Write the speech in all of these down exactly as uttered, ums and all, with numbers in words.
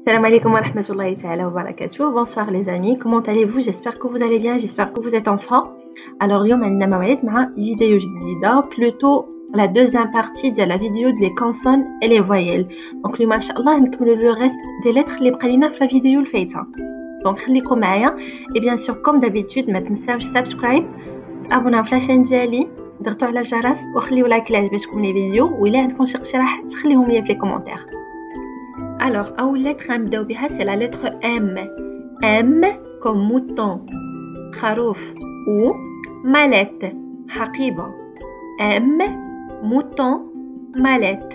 Salam alaikum wa rahmatullahi ta'ala wa barakatuh. Bonsoir les amis, comment allez-vous? J'espère que vous allez bien, j'espère que vous êtes en forme. Alors اليوم عندنا موعد مع vidéo جديدة, plutôt la deuxième partie de la vidéo des consonnes et les voyelles. Donc اليوم ان شاء الله نكملوا le reste des lettres اللي بقى لينا في la vidéo الفايتة. Donc خليكم معايا et bien sûr comme d'habitude ما تنساوش subscribe, تابوناو في لاشين ديالي, ضغطوا على الجرس وخليوا لايك باش تكون لي فيديو, وإلا عندكم شي اقتراحات خليهم لي في les commentaires. Alors, أول lettre غنبداو بها c'est la lettre M. M comme mouton, خروف ou mallette, حقيبة. M, mouton, mallette.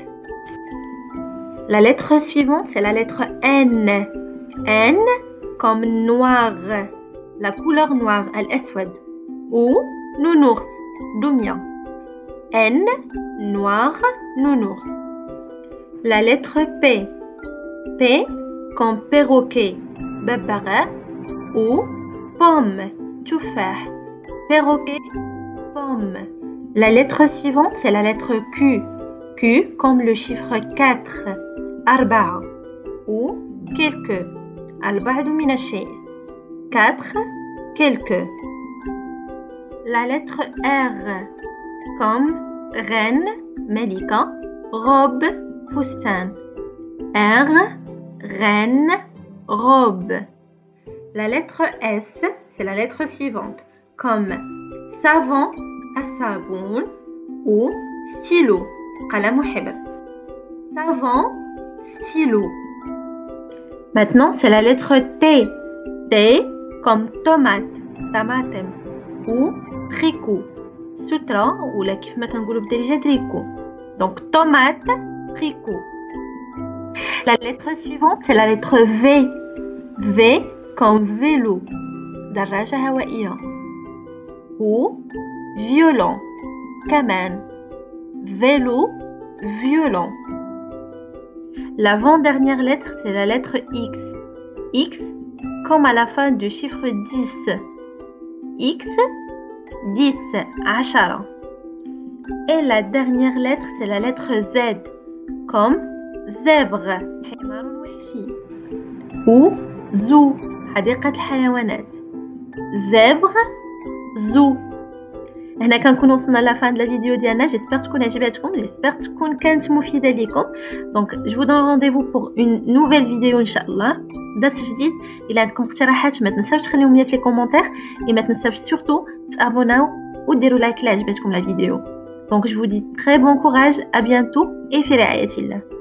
La lettre suivante c'est la lettre N. N comme noir, la couleur noire, الأسود. Ou nounours, doumia. N, noir, nounours. La lettre P. P comme perroquet, ببغاء ou pomme, تفاح. Perroquet, pomme. La lettre suivante c'est la lettre Q. Q comme le chiffre quatre, أربعة ou quelques, البعض من الشيء. quatre, quelques. La lettre R comme reine, ملكة, robe, فستان. R, reine, robe. La lettre S, c'est la lettre suivante, comme savon, الصابون ou stylo, قلم حبر. Savon, stylo. Maintenant, c'est la lettre T. T comme tomate, طماطم ou tricot, سترة ولا كيف ما كنقولوا بالدارجة tricot. Donc tomate, tricot. La lettre suivante c'est la lettre V. V comme vélo, دراجة هوائية. Ou violon, كمان. Vélo, violon. L'avant-dernière lettre c'est la lettre X. X comme à la fin du chiffre dix. X, dix, عشرة. Et la dernière lettre c'est la lettre Z comme zèbre, حمار وحشي. ou zoo, حديقة الحيوانات. zèbre, zoo. هنا كنكون وصلنا لافان د لا فيديو ديالنا. جيسبر تكون عجبتكم, جيسبر تكون كانت مفيده ليكم. دونك جو vous donne rendez-vous pour une nouvelle vidéo ان شاء الله, درس جديد. الا عندكم اقتراحات ما تنساوش تخليهم لي في لي كومونتير, et ما تنساوش سورتو تابوناو وديروا لايك لا عجبتكم لا فيديو. Donc je vous dis très bon courage, à bientôt et في رعاية الله.